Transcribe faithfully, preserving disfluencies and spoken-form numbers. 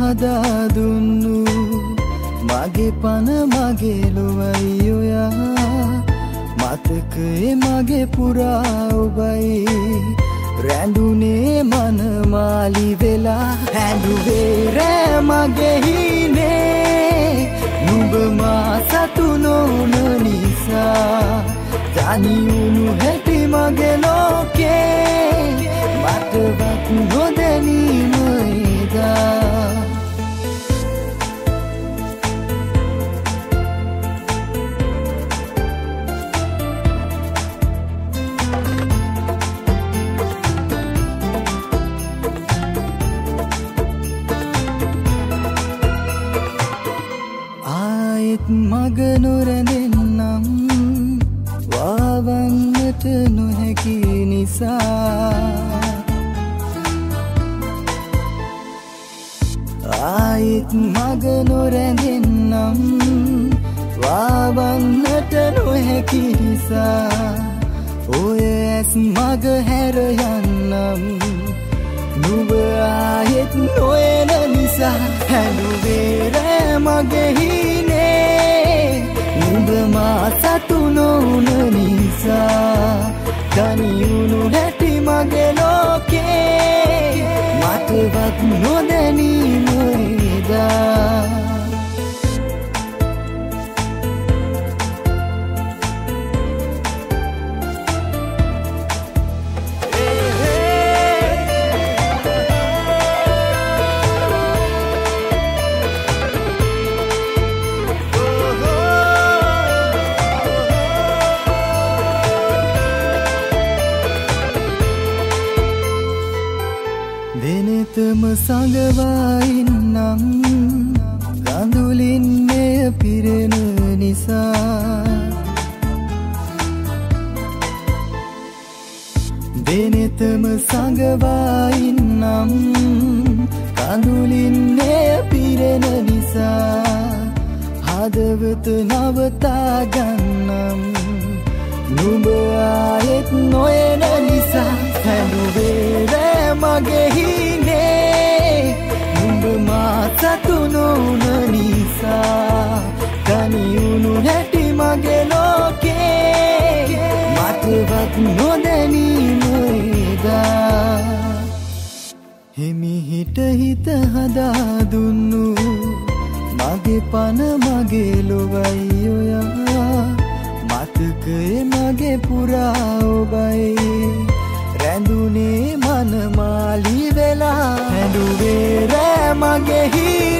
හදා දුන්නු මගේ පන මගේ ලොවයි ඔයා මතකයේ මගේ පුරා ඔබයි රැඳුනේ මනමාලි වෙලා හැඳුවේ රෑ මගේ හිනේ නුඹ මා සතු නොවුන නිසා තනියුණු හැටි මගේ ලෝකේ මටවත් නොදැනීම එදා මග නොරැඳෙන්නම් වාවන්නට නොහැකි නිසා ආයෙත් මග නොරැඳෙන්නම් වාවන්නට නොහැකි නිසා ඔය ඇස් මග හැර යන්නම් නුඹ ආයෙත් නොයන නිසා හැඬුවේ රෑ මගේ හිනේ නුඹ මා සතු නොවුන නිසා තනියුණු හැටි මගේ ලෝකේ මටවත් නොදැනීම එදා දෙනෙතම සඟවායින්නම් කඳුලින් මෙය පිරෙන නිසා දෙනෙතම සඟවායින්නම් කඳුලින් මෙය පිරෙන නිසා හදවත නවතා ගන්නම් නුඹ ආයෙත් නොයන නිසා හැඬුවේ රෑ මගේ හිනේ නුඹ මා සතු නොවුන නිසා තනියුණු හැටි මගේ ලෝකේ මටවත් නොදැනීම එදා හිමිහිට හිත හදා දුන්නු මගේ පන මගේ ලොවයි ඔයා මතකයේ මගේ පුරා ඔබයි රැඳුනේ මනමාලි වෙලා හැඬුවේ රෑ මගේ